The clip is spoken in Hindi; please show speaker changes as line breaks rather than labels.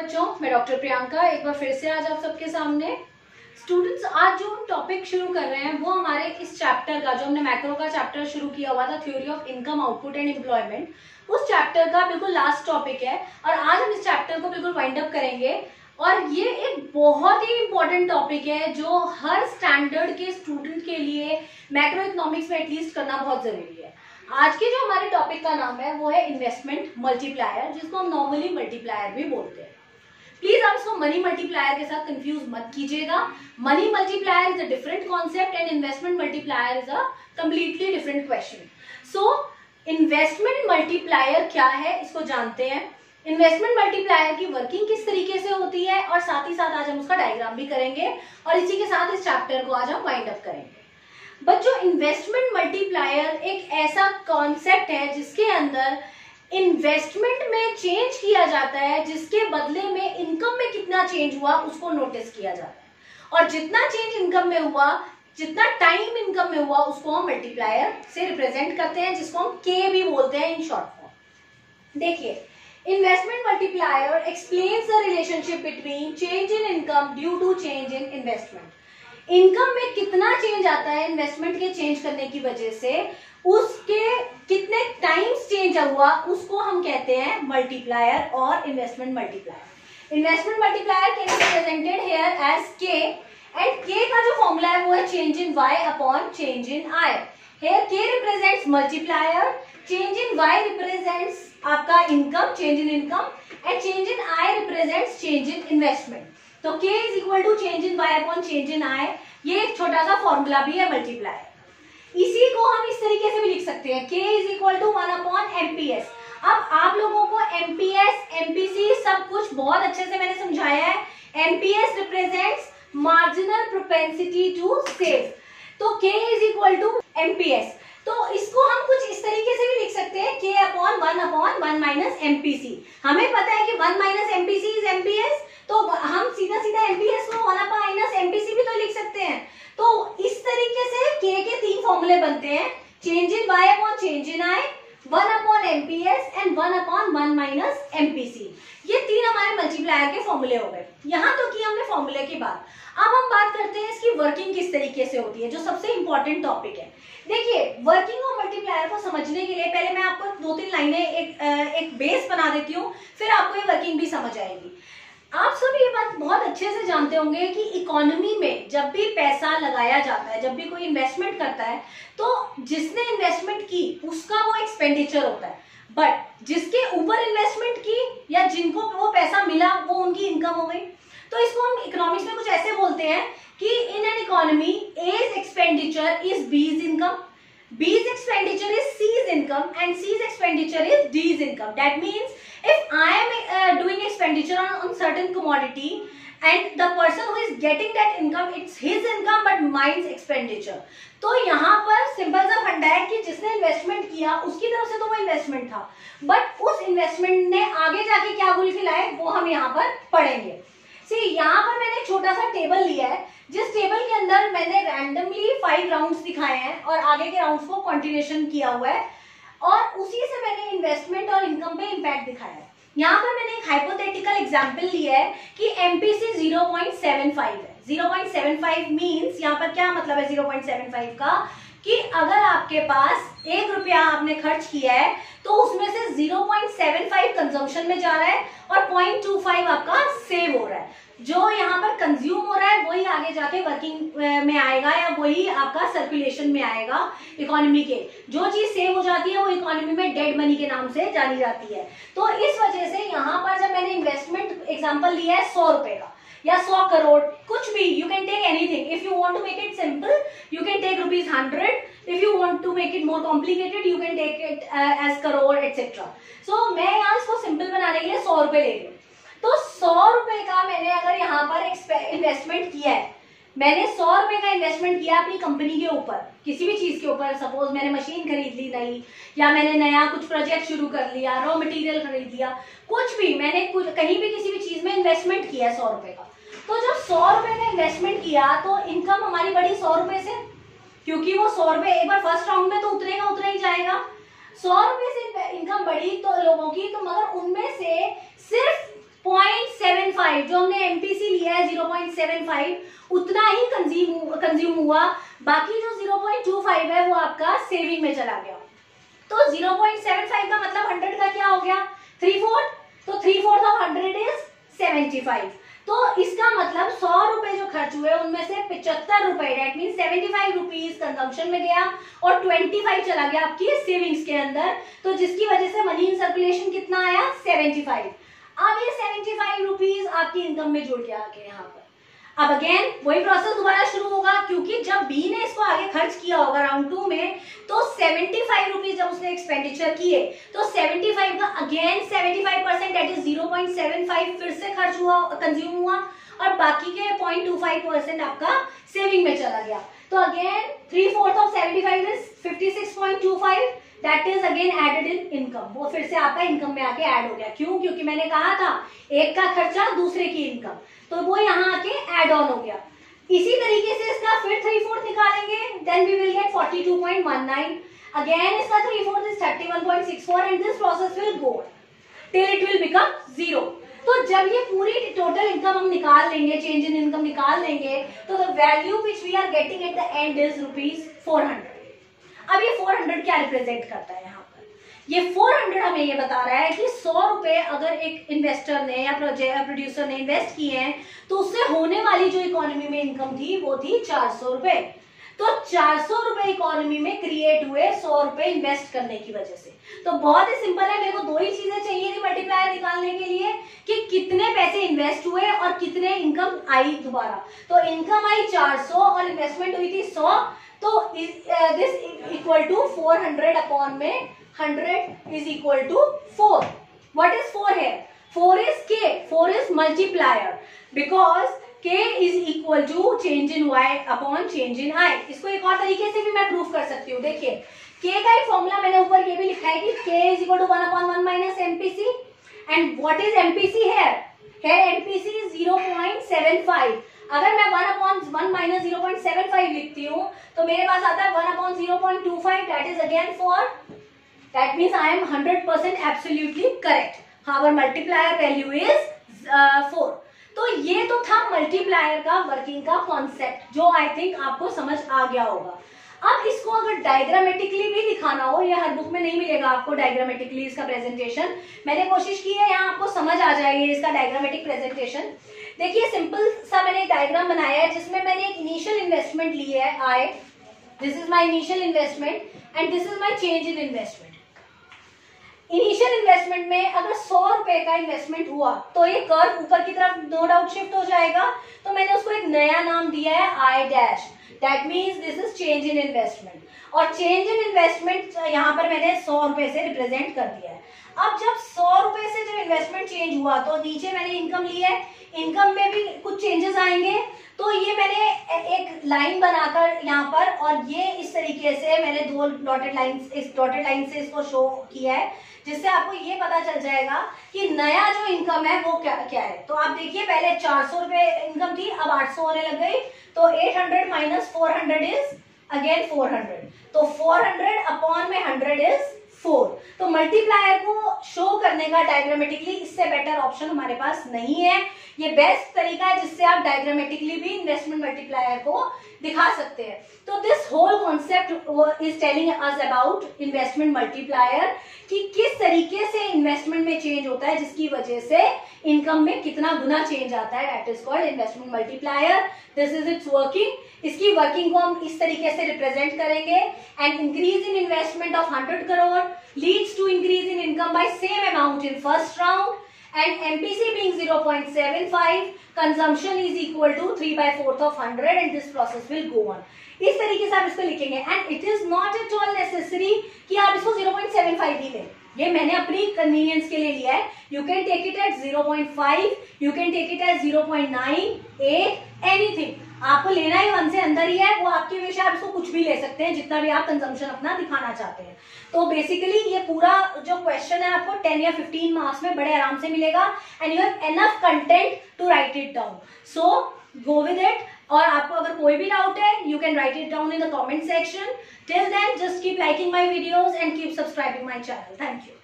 बच्चों, मैं डॉक्टर प्रियंका एक बार फिर से आज आप सबके सामने। स्टूडेंट्स, आज जो हम टॉपिक शुरू कर रहे हैं वो हमारे इस चैप्टर का, जो हमने मैक्रो का चैप्टर शुरू किया हुआ था, theory of income, output and employment, उस चैप्टर का बिल्कुल लास्ट टॉपिक है। और आज हम इस चैप्टर को बिल्कुल वाइंड अप करेंगे। और ये एक बहुत ही इंपॉर्टेंट टॉपिक है जो हर स्टैंडर्ड के स्टूडेंट के लिए मैक्रो इकोनॉमिक्स में एटलीस्ट करना बहुत जरूरी है। आज के जो हमारे टॉपिक का नाम है वो है इन्वेस्टमेंट मल्टीप्लायर, जिसको हम नॉर्मली मल्टीप्लायर भी बोलते हैं। प्लीज आप इसको मनी मल्टीप्लायर के साथ कंफ्यूज मत कीजिएगा। Money multiplier is a different concept and investment multiplier is a completely different question. So investment multiplier क्या है, इसको जानते हैं। इन्वेस्टमेंट मल्टीप्लायर की वर्किंग किस तरीके से होती है और साथ ही साथ आज हम उसका डायग्राम भी करेंगे और इसी के साथ इस चैप्टर को आज हम वाइंड अप करेंगे। बच्चों, इन्वेस्टमेंट मल्टीप्लायर एक ऐसा कॉन्सेप्ट है जिसके अंदर इन्वेस्टमेंट में चेंज किया जाता है, जिसके बदले में इनकम में कितना चेंज हुआ उसको नोटिस किया जाता है। और जितना चेंज इनकम में हुआ, जितना टाइम इनकम में हुआ, उसको हम मल्टीप्लायर से रिप्रेजेंट करते हैं, जिसको हम के भी बोलते हैं इन शॉर्ट फॉर्म। देखिए, investment multiplier explains the relationship between change in income due to change in investment. Income में कितना चेंज आता है इन्वेस्टमेंट के चेंज करने की वजह से, उसके कितने टाइम्स चेंज हुआ, उसको हम कहते हैं मल्टीप्लायर और investment multiplier. Investment multiplier can be represented here as K, and K का जो फॉर्मूला है वो है change in Y upon change in I. Here K represents multiplier, change in Y represents आपका income, change in income, and change in I represents change in investment. तो k is equal to change in y upon change in i। ये एक छोटा सा फॉर्मूला भी है मल्टीप्लायर। इसी को हम इस तरीके से भी लिख सकते हैं, k is equal to 1 upon MPS. अब आप लोगों को एमपीएस, एमपीसी सब कुछ बहुत अच्छे से मैंने समझाया है। MPS represents marginal propensity to save, तो k is equal to MPS. तो इसको हम कुछ इस तरीके से भी लिख सकते हैं, k अपॉन 1 माइनस एमपीसी। हमें पता है कि 1 माइनस एमपीसी इज एमपीएस, तो हम सीधा सीधा एमपीएस को 1 माइनस एमपीसी भी तो लिख सकते हैं। तो इस तरीके से k के 3 फॉर्मूले बनते हैं, change in y upon change in i, 1 upon MPS and 1 upon 1 minus MPC. ये 3 हमारे मल्टीप्लायर के फॉर्मूले हो गए। यहाँ तो की हमने फॉर्मूले की बात। अब हम बात करते हैं इसकी वर्किंग किस तरीके से होती है, जो सबसे इंपॉर्टेंट टॉपिक है। देखिए, वर्किंग और मल्टीप्लायर को समझने के लिए पहले मैं आपको 2-3 लाइनें एक बेस बना देती हूँ, फिर आपको ये वर्किंग भी समझ आएगी। आप सब ये बात बहुत अच्छे से जानते होंगे कि इकोनॉमी में जब भी पैसा लगाया जाता है, जब भी कोई इन्वेस्टमेंट करता है, तो जिसने इन्वेस्टमेंट की उसका वो एक्सपेंडिचर होता है, बट जिसके ऊपर इन्वेस्टमेंट की या जिनको वो पैसा मिला वो उनकी इनकम हो गई। तो इसको हम इकोनॉमिक्स में कुछ ऐसे बोलते हैं कि in an economy A's expenditure is B's income, B's expenditure is C's income, and C's expenditure is D's income. That means if I am doing expenditure on certain commodity and the person who is getting that income, it's his income but mine's expenditure. तो यहाँ पर सिंपल सा फंडा है कि जिसने इन्वेस्टमेंट किया उसकी तरफ से तो वो इन्वेस्टमेंट था, बट उस इन्वेस्टमेंट ने आगे जाके क्या गुल खिलाए वो हम यहाँ पर पढ़ेंगे। सी, यहाँ पर मैंने एक छोटा सा टेबल लिया है, जिस टेबल के अंदर मैंने रैंडमली 5 राउंड्स दिखाए हैं और आगे के राउंड्स को कंटिन्यूएशन किया हुआ है, और उसी से मैंने इन्वेस्टमेंट और इनकम पे इम्पैक्ट दिखाया है। यहाँ पर मैंने एक हाइपोथेटिकल एग्जांपल लिया है कि एमपीसी 0.75 है। 0.75 मींस यहाँ पर क्या मतलब है 0.75 का, कि अगर आपके पास 1 रुपया आपने खर्च किया है तो उसमें से 0.75 कंजम्पशन में जा रहा है और 0.25 आपका सेव हो रहा है। जो यहाँ पर कंज्यूम हो रहा है वही आगे जाके वर्किंग में आएगा या वही आपका सर्कुलेशन में आएगा इकोनॉमी के। जो चीज सेव हो जाती है वो इकोनॉमी में डेड मनी के नाम से जानी जाती है। तो इस वजह से यहाँ पर जब मैंने इन्वेस्टमेंट एग्जांपल लिया है 100 रुपए का या 100 करोड़, कुछ भी, you can take anything. If you want to make it simple you can take ₹100, if you want to make it more complicated you can take it as crore et cetera. So मैं यहाँ इसको सिंपल बनाने के लिए 100 रुपए ले रही हूँ। तो 100 रुपए का मैंने अगर यहाँ पर इन्वेस्टमेंट किया है, मैंने 100 रुपए का इन्वेस्टमेंट किया अपनी कंपनी के ऊपर, किसी भी चीज के ऊपर, सपोज मैंने मशीन खरीद ली नई, या मैंने नया कुछ प्रोजेक्ट शुरू कर लिया, रॉ मटेरियल खरीद लिया, कुछ भी मैंने कहीं भी किसी भी चीज में इन्वेस्टमेंट किया 100 रुपए का। तो जब 100 रुपए का इन्वेस्टमेंट किया तो इनकम हमारी बढ़ी 100 रुपए से, क्योंकि वो 100 रुपए एक बार फर्स्ट राउंड में तो उतरा ही जाएगा। 100 रुपए से इनकम बढ़ी तो लोगों की, तो मगर उनमें से सिर्फ 0.75 0.25 जो हमने एमपीसी लिया है 0.75 उतना ही कंज्यूम हुआ, बाकी जो 0.25 है वो आपका सेविंग में चला गया। तो 0.75 का मतलब 100 का क्या हो गया 3/4, तो 3/4 ऑफ 100 इज 75। तो इसका मतलब 100 रुपए जो खर्च हुए उनमें से 75 रुपए डेट मीन 75 रुपीज कंजम्पशन में गया और 25 चला गया आपकी सेविंग्स के अंदर, तो जिसकी वजह से मनी इन सर्कुलेशन कितना आया 75। अब ये 75 रुपीज आपकी इनकम में जुड़ गया आगे यहाँ पर। अब अगेन वही प्रोसेस दोबारा शुरू होगा, क्योंकि जब बी ने इसको आगे खर्च किया होगा राउंड 2 में, तो 75 रुपीज जब उसने एक्सपेंडिचर किए तो 75 का अगेन 75% दैट इज 0.75 फिर से खर्च हुआ, कंज्यूम हुआ, और बाकी के 0.25% आपका सेविंग में चला गया। तो again 3/4 of 75 is 56.25 that is again added in income, वो फिर से आपका इनकम में आके ऐड हो गया। क्यों? क्योंकि मैंने कहा था एक का खर्चा दूसरे की इनकम, तो वो यहाँ आके ऐड ऑन हो गया। इसी तरीके से इसका फिर 3/4 निकालेंगे, then we will get 42.19, again इसका 3/4 is 31.64 and this process will go till it will become 0। तो जब ये पूरी टोटल इनकम हम निकाल लेंगे, चेंज इन इनकम निकाल लेंगे, तो the value which we are getting at the end is ₹400। अब ये 400 क्या रिप्रेजेंट करता है यहाँ पर? ये 400 हमें ये बता रहा है कि 100 रुपए अगर एक इन्वेस्टर ने या प्रोड्यूसर ने इन्वेस्ट किए हैं तो उससे होने वाली जो इकोनॉमी में इनकम थी वो थी 400 रुपए। तो 400 रुपए इकोनॉमी में क्रिएट हुए 100 रुपए इन्वेस्ट करने की वजह से। तो बहुत ही सिंपल है, मेरे को दो ही चीजें चाहिए थी मल्टीप्लायर निकालने के लिए कि कितने पैसे इन्वेस्ट हुए और कितने इनकम आई दोबारा। तो इनकम आई 400 और इन्वेस्टमेंट हुई थी 100, तो दिस इक्वल टू 400 अपॉन में 100 is equal to 4। What is 4 है? 4 is k, 4 is multiplier because k is equal to change in y upon change in i। इसको एक और तरीके से भी मैं प्रूफ कर सकती हूँ। देखिए k का एक फॉर्मूला मैंने ऊपर ये भी लिखा है कि k is equal to 1/1 minus MPC and what is MPC है? MPC is 0.75। अगर मैं 1/1 माइनस 0.75 लिखती हूँ तो मेरे पास आता है 1/0.25 that is again 4। That means I am 100% absolutely correct. Our multiplier value is 4। तो ये तो था मल्टीप्लायर का वर्किंग का कॉन्सेप्ट जो आई थिंक आपको समझ आ गया होगा। अब इसको अगर डायग्रामेटिकली भी दिखाना हो, ये हर बुक में नहीं मिलेगा आपको डायग्रामेटिकली इसका प्रेजेंटेशन, मैंने कोशिश की है यहाँ आपको समझ आ जाएगी इसका डायग्रामेटिक प्रेजेंटेशन। देखिए सिंपल सा मैंने एक डायग्राम बनाया है जिसमें मैंने एक इनिशियल इन्वेस्टमेंट ली है I, this is my initial investment and this is my change in investment. Initial investment में अगर 100 रुपए का इन्वेस्टमेंट हुआ तो ये कर्व ऊपर की तरफ नो डाउट शिफ्ट हो जाएगा, तो मैंने उसको एक नया नाम दिया है I dash, that means this is change in investment. और चेंज इन इन्वेस्टमेंट यहाँ पर मैंने 100 रुपए से रिप्रेजेंट कर दिया है। अब जब 100 रुपए से जब इन्वेस्टमेंट चेंज हुआ तो नीचे मैंने इनकम ली है, इनकम में भी कुछ चेंजेस आएंगे, तो ये मैंने एक लाइन बनाकर यहाँ पर और ये इस तरीके से मैंने दो डॉटेड लाइंस, इस डॉटेड लाइन से इसको शो किया है जिससे आपको ये पता चल जाएगा कि नया जो इनकम है वो क्या क्या है। तो आप देखिए पहले 400 रुपए इनकम थी, अब 800 होने लग गई, तो 800 माइनस 400 इज अगेन 400, तो 400 अपॉन में 100 इज 4। तो मल्टीप्लायर को शो करने का डायग्रामेटिकली इससे बेटर ऑप्शन हमारे पास नहीं है। ये बेस्ट तरीका है जिससे आप डायग्रामेटिकली भी इन्वेस्टमेंट मल्टीप्लायर को दिखा सकते हैं। तो this whole concept is telling us about investment multiplier कि किस तरीके से इन्वेस्टमेंट में चेंज होता है जिसकी वजह से इनकम में कितना गुना चेंज आता है, that is called investment multiplier. This is its working. इसकी वर्किंग को हम इस तरीके से रिप्रेजेंट करेंगे, and increase in investment of 100 crore leads to increase in income by same amount in first round, and MPC being 0.75, consumption is equal to 3/4 of 100 and this process will go on। इस तरीके से आप इसको लिखेंगे and it is not at all necessary कि आप इसको 0.75 ही लें, ये मैंने अपनी कन्वीनियंस के लिए लिया है। You can take it at 0.5, you can take it at 0.9, 8, anything. आपको लेना ही 1 से अंदर ही है, वो आपकी विश है, आप इसको कुछ भी ले सकते हैं जितना भी आप कंजम्पशन अपना दिखाना चाहते हैं। तो बेसिकली ये पूरा जो क्वेश्चन है आपको 10 या 15 मार्क्स में बड़े आराम से मिलेगा and you have enough content to write it down, so go with it. और आपको अगर कोई भी डाउट है you can write it down in the comment section. Till then just keep liking my videos and keep subscribing my channel. Thank you.